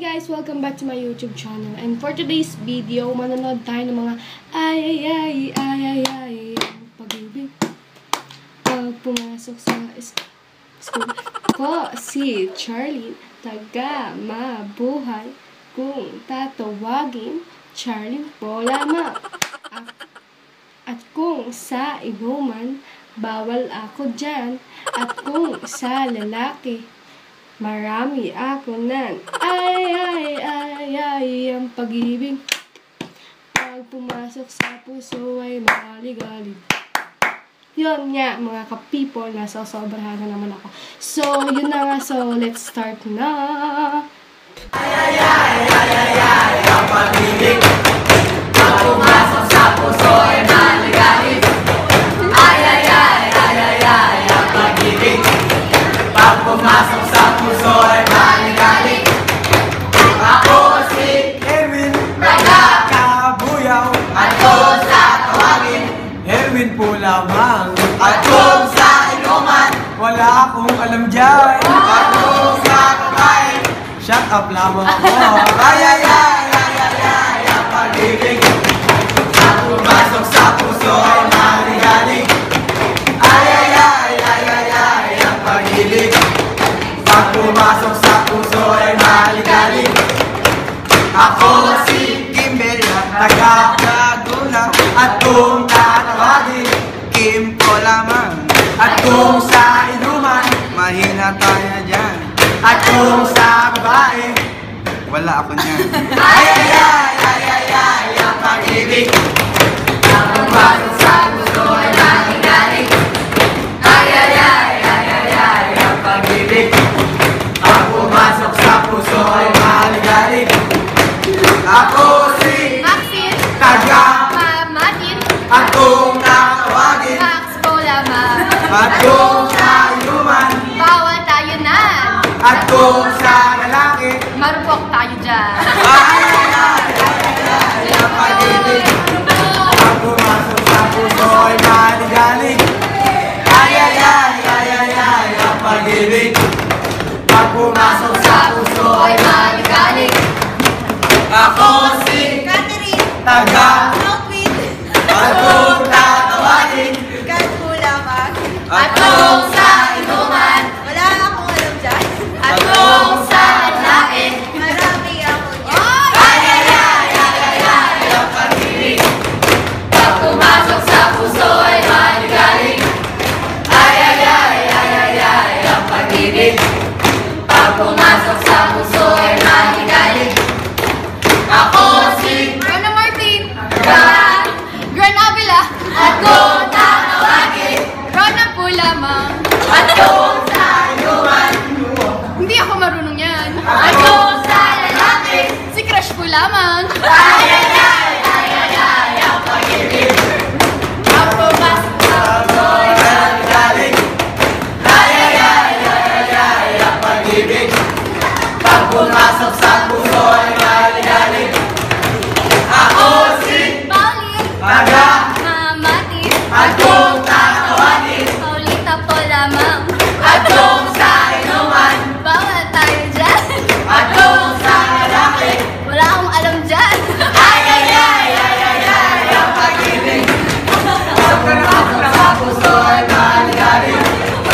guys! Welcome back to my YouTube channel. And for today's video, manonood tayo ng mga ay pag-ibig. Pag pumasok sa school ko, si Charlie, taga mabuhay. Kung tatawagin, Charlie po lamang. At kung sa inuman, bawal ako dyan. At kung sa lalaki, marami ako nan. Ay, ang pag-ibig. Pag pumasok sa puso ay maligalig. Yun nga, mga ka-people, nasosobrahan na naman ako. So, yun na nga. So, let's start na. Ay, ang pag-ibig. Pag pumasok sa puso ay maligalig. Ay, ang pag-ibig. Pag pumasok sa puso ay maligalig. Ako si Erwin, Braga, Kabuyaw, at kung sa tawagin, Erwin po lamang. at kung sa inuman, Wala akong alam dyan. at kung sa babae, Shut up lamang ako. ay, ang pag-ibig. Pag pumasok sa puso ay maligalig. Ay, ang pag-ibig. Pag pumasok sa puso ay maligalig. Ako si Kimbel, taga Laguna. At kung tatawagin, Kim po lamang. At kung sa inuman, mahina tayo dyan. At kung sa babae, wala ako niyan. ay, ang pag-ibig. Pag pumasok sa puso ay maligalig. Ay, ang pag-ibig. Pag pumasok sa puso ay maligalig. Ako si Maxine, taga Matin, at kung natawagin, Max po lamang. at kung sa inuman, Bawal tayo na. at kung sa lalaki, Marupok tayo dyan. ang pag-ibig. Pag pumasok sa puso ay maligalig. Ay, ang pag-ibig. Pag pumasok sa puso ay maligalig. Ako si Catherine, taga Southwind, at kung tatawagin, Kat po lamang. at kung sa inuman, Wala akong alam dyan. at kung sa lalaki, Marami ako dyan. ang pag-ibig. Pag pumasok sa puso ay maligalig. Ay, ang pag-ibig. Pag pumasok sa puso ay maligalig. Ako si Rona Martin, Taga Gran Avila, at kung tatawagin, Rona po lamang. at kung sa inuman, Hindi ako marunong yan. at kung sa lalaki, Si Crush po lamang. ang pag-ibig. Pag pumasok sa puso ay maligalig. Ang pag-ibig. Pag pumasok sa puso ay maligalig. Ako si Pauline, taga Matin, at kung tatawagin, Paulita po lamang. at kung sa inuman, Bawal tayo dyan. at kung sa lalaki, Wala akong alam dyan. ang pag-ibig. Pag pumasok sa puso ay maligalig.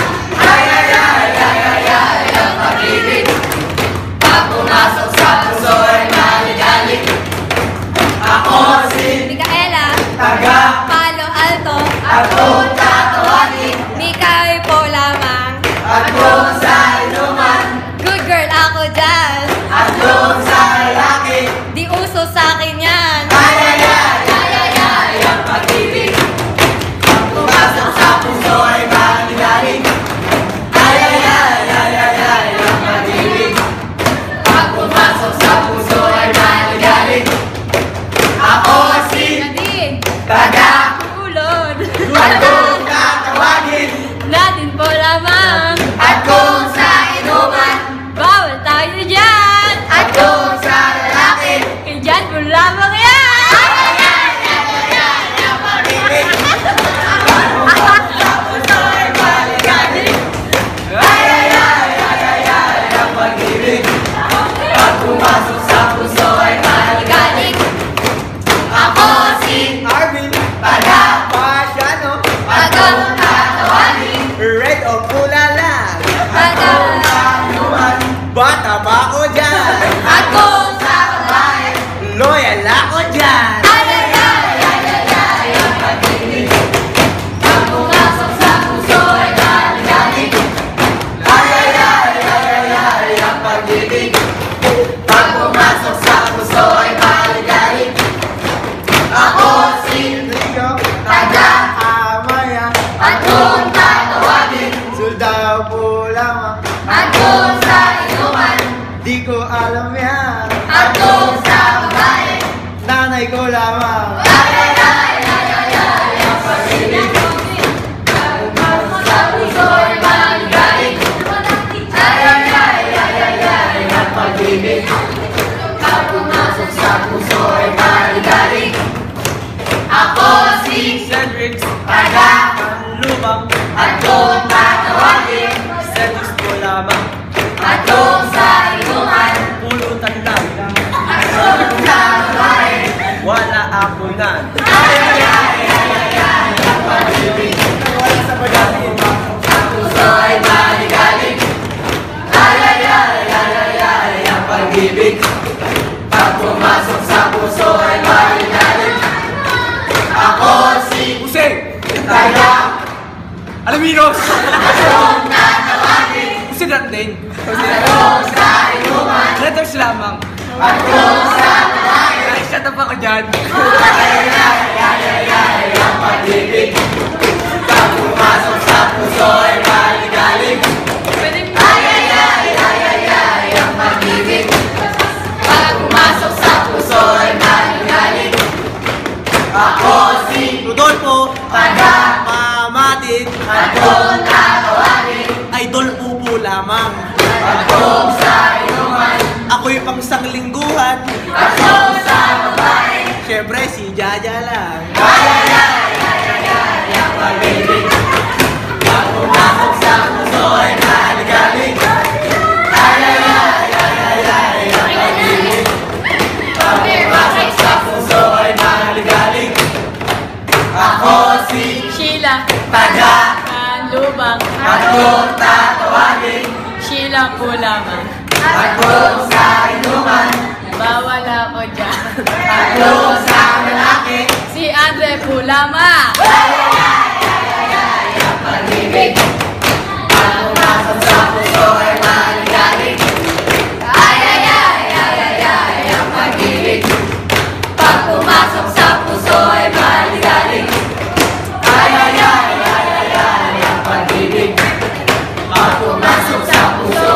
Ang pag-ibig. Pag pumasok sa puso ay maligalig. Ako si Micaela, taga dyan. At kung sa babae, Loyal ako dyan. ay, ay, ay, ay, ay, ay, ang pag-ibig. Pag pumasok sa puso ay galing-galing. Ay, ay, ay, ay, ay, ay, ang pag-ibig. Pag pumasok sa puso ay galing-galing. Ako si Rico, taga-Amaya. At kung tatawagin, Soldado po lamang. at kung sa inuman, Di ko alam yan. at kung sa babae, Nanay ko lamang. ay, ay, ay, ay, ay, ay, ang pag-ibig. Pag pumasok sa puso ay galing-galing. Ay, ay, ay, ay, ay, ay, ang pag-ibig. Pag pumasok sa puso ay galing-galing. Ako si Cedric, taga-Lubang, taga-Lubang. at kung tatawagin, Cedric po lamang. at kung sa inuman, Pulutan lang. at kung sa babae, Wala ako na. ay, ay, ay, ay, ay, ay, ang pag-ibig. Wala sa pag-ibig. Sa puso ay galing-galing. Ay, ay, ay, ay, ay, ay, ang pag-ibig. Pag pumasok sa puso ay galing-galing. Ako si Puseng! taga, Alaminos! kung tatawagin, Puseng natin. at kung sa inuman, Letters lamang. at kung sa babae, Ay, shut up ako dyan. ay, ay, ay, ay, ay, ay, ang pag-ibig. Pag pumasok sa puso ay galing-galing. Ay, ay, ay, ay, ay, ay, ang pag-ibig. Pag pumasok sa puso ay galing-galing. Ako si Rodolfo, taga-Pamatin, at kung tatawagin, idol upo lamang. at kung sa inuman, Ako'y pang sanglingguhan. at kung sa babae, Siyempre, si Jaja lang. ay, ay, ay, ay, ay, ay, ang pag-ibig. Pag pumasok sa puso ay galing-galing. Ay, ay, ay, ay, ay, ay, ang pag-ibig. Pag pumasok sa puso ay galing-galing. Ako si Sheila, taga-Lubang, Lubang, at kung tatawagin, Sheila po lamang. at kung sa inuman, Bawal ako dyan. at kung sa lalaki, Si Andre po lamang. ay, ay, ay, ay, ay, ay, ang pag-ibig. Pag pumasok sa puso ay galing-galing. Ay, ay, ay, ay, ay, ay, ang pag-ibig. Pag pumasok sa puso ay galing-galing. Ay, ay, ay, ay, ay, ay, ang pag-ibig. Pag pumasok sa puso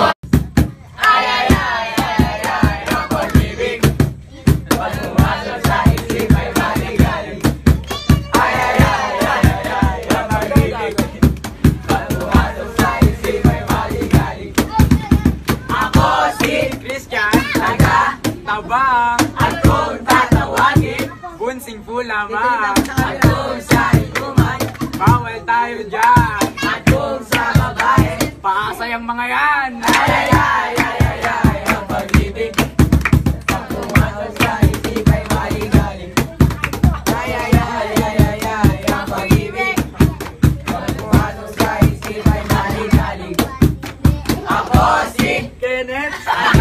ay, ay, ay, ay, ay, ay, ang pag-ibig. Pag pumasok sa isip ay galing-galing. Ay, ay, ay, ay, ay, ay, ang pag-ibig. Pag pumasok sa isip ay galing-galing. Ako si Christian, taga-Tabang, at kung tatawagin, bunsing po lamang. at kung sa inuman, Bawal tayo dyan. at kung sa babae, Pakasayang mga yan. ay, ay, ay, ay, ay, ay, ang pag-ibig. Pag pumasok sa isip ay galing-galing. Ay, ay, ay, ay, ay, ay, ang pag-ibig. Pag pumasok sa isip ay galing-galing. Ako si Kenneth,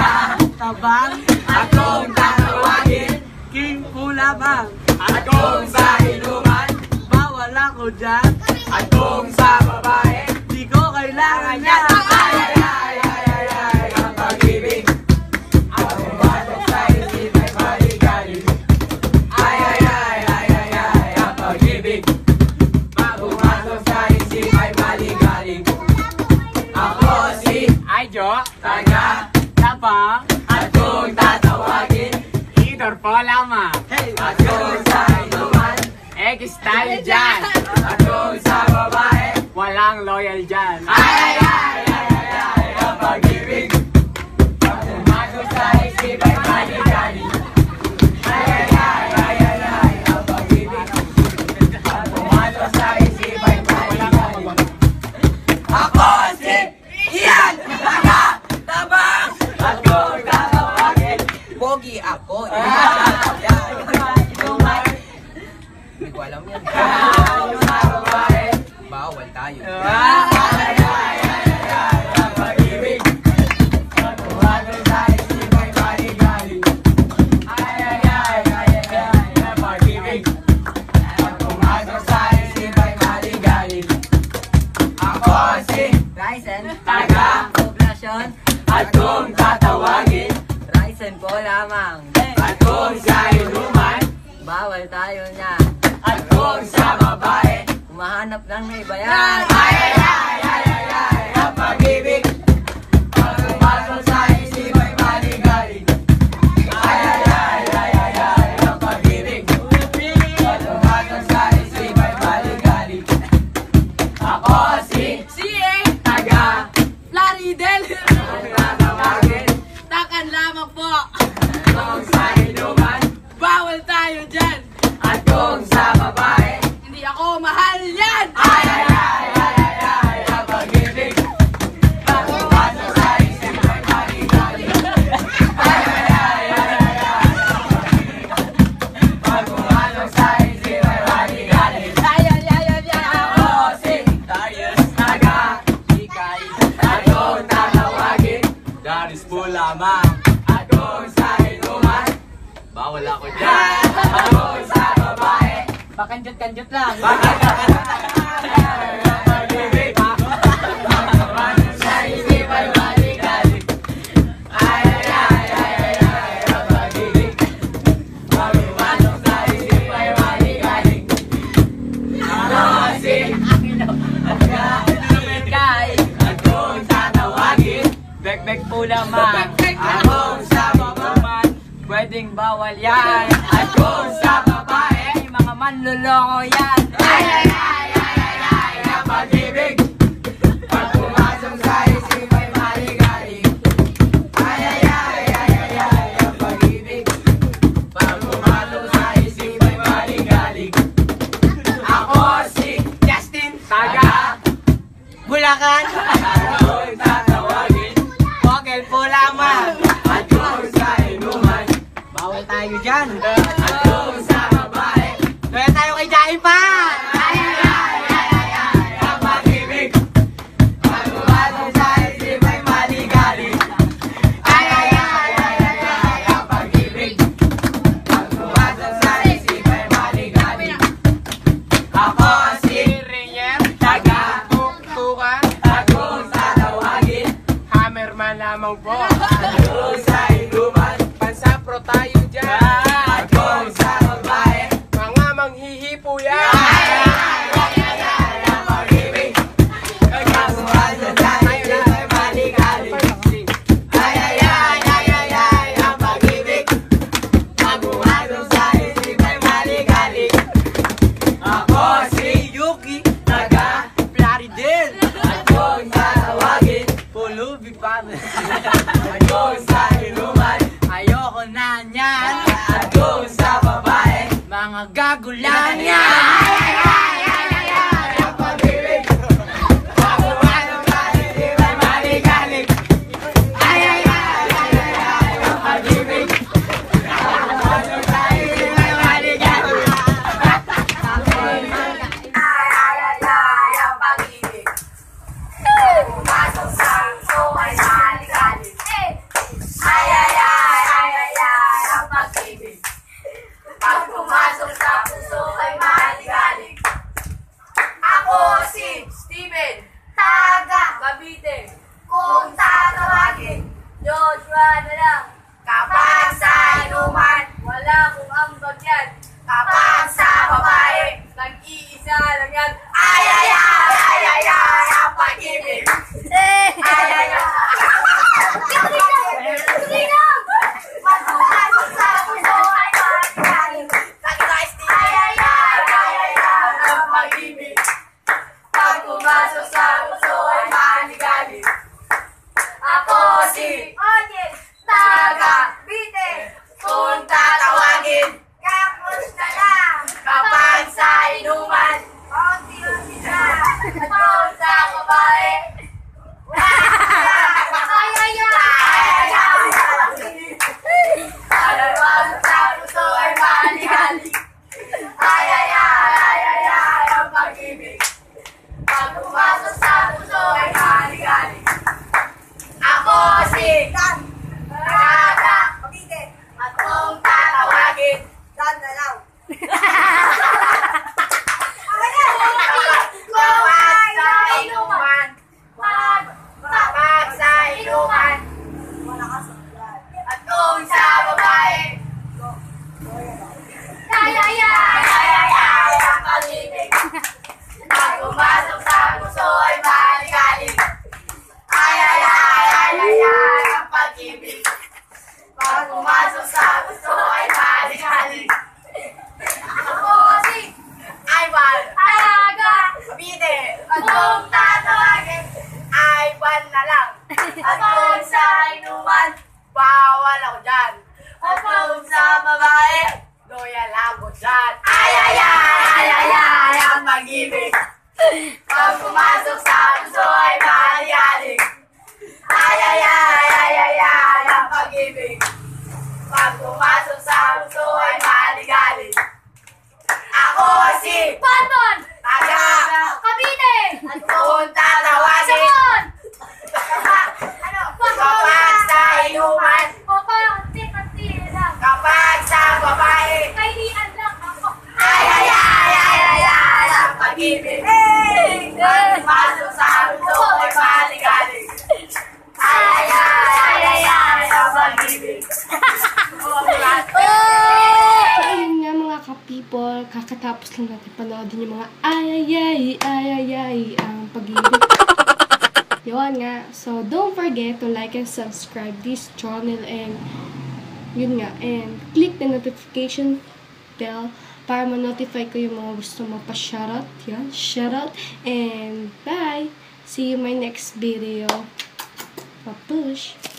Tabang, at kung tatawagin, King po lamang. at kung sa inuman, Bawal ako dyan. at kung sa babae, Di ko kailangan yan. ay, ay, ay, ay, ay, ay, ang pag-ibig. Pag pumasok sa isip ay galing-galing. Ay, ay, ay, ay, ay, ay, ang pag-ibig. Pag pumasok sa isip ay galing-galing. Ako si Ayjo, taga-Tabang, at kung tatawagin, Idor po lamang. at kung sa inuman, X tayo dyan. at kung sa babae, Walang loyal dyan. ay, ay, ay, ay, ay, ay, ang pag-ibig. Pag pumasok sa isip ay galing-galing. Ay, ay, ay, ay, ay, ay, ang pag-ibig. Pag pumasok sa isip ay galing-galing. Ako si Ian, taga-Tabang, at kung tatawagin, Pogi ako. Hindi ko alam yan. sa babae, Bawal tayo. ay, ay, ay, ay, ang pag-ibig. Pag pumasok sa isip At kung tatawagin, Raisen po lamang. at kung sa inuman, Bawal tayo niya. at kung sa babae, Humahanap lang na iba yan. ay, ay, ay, ay, ay, ay, ang pag-ibig. Pag pumasok sa isip ay maligalig. Ay, ay, ay, ay, ay, ay, ang pag-ibig. Pag pumasok sa isip ay maligalig. Ako si taga Plaridel! kung tatawagin, Takan lamang po. kung sa inuman, Bawal tayo dyan. at kung sa babae. Hindi ako mahal yan. Ay, ay, ay, ay, ay, ay, ang pag-ibig. Pag pumasok sa isip ay maligalig. Ay, ay, ay, ay, ay, ay, pag pumasok sa isip ay maligalig. Ay, ay, ay, ay, ay. Ako si taga Ikay. at kung tatawagin, Daris po lamang. at kung sa inuman, Bawal ako dyan. at kung sa babae. Pakanjut-kanjut lang. Ang pag-ibig. Pag pumasok sa isip ay maligalig. Ay, ay, ay, ay, ay, ay, ang pag-ibig. Pag pumasok sa isip ay maligalig. Ako si Ikay. at kung tatawagin, Bek-bek po lamang. at kung sa babae, Pwedeng bawal yan. at kung sa babae. Ay, mga manloloko yan. Ay, ay, ay, ay, ay, ay, ang pag-ibig. Pag pumasok sa isip ay maligalig. Ay, ay, ay, ay, ay, ay, ang pag-ibig. Pag pumasok sa isip ay maligalig. Ako si Justin. taga Bulacan. at kung tatawagin, Bogel po lamang. at kung sa inuman, Bawal tayo dyan. at kung sa babae. Kaya tayo kay Jaime pa. Ay, ay, ay, ay, ay, ay, ang pag-ibig. Pag pumasok sa isip ay maligalig. Ay, ay, ay, ay, ay, ay, ang pag-ibig. Pag pumasok sa isip ay maligalig. Ako si Rainier. taga Tukan. at kung tatawagin, Hammerman lamang po. at kung sa inuman, Pansapro tayo dyan. at kung sa babae. Mga manghihipo yan. Ay, ay, ay, ay, ay, ang pag-ibig. Pag pumasok sa isip ay maligalig. Ay, ay, ay, ay, ay, ay, ang pag-ibig. Pag pumasok sa isip ay maligalig. Ako si Yuki. taga Plaridel. at kung tatawagin, Pulubi pa. at kung sa inuman, Ayoko na niyan. at kung sa babae. Mga gago lang yan. Ay, ay, ay, ay, ay, ay, ang pag-ibig. Pag pumasok sa isip ay maligalig. Ay, ay, ay, ay, ay, ay, ang pag-ibig. Pag pumasok sa isip ay maligalig. Ay, ay, ay, ang pag-ibig. pumasok sa puso ay maling-aling. Ako kasi ay mag-alaga. Kabite, at kung tatawagin ay buwan na lang. At kung sa inuman, bawal ako dyan. At kung sa babae, loyal ako dyan. Ay, ay, ay, ay, ay, ay, ang pag-ibig. Pag pumasok sa puso ay maling-aling. Ay, ay, ay, ay, ay, ay, ang pag-ibig. Pag pumasok sa puso ay maling-aling. Ako si Panton! Taga Cavite! at kung tatawagin Samon! kapag sa inuman, Konti lang. kapag sa babae, Kaibigan lang ako. ay, ay, ay, ay, ay, ay, ang pag-ibig. Pag pumasok sa puso ay maling-aling. Ay, ay, ay, ay, ay, ay, ang pag-ibig. So, ayun nga mga ka-people, kakatapos lang natin panoodin yung mga ay, ang pag-ibig. Yun nga. So, don't forget to like and subscribe this channel and yun nga. And click the notification bell para ma-notify ko yung mga gusto magpa-shoutout. Yan, shoutout. And bye! See you in my next video. Pa-push!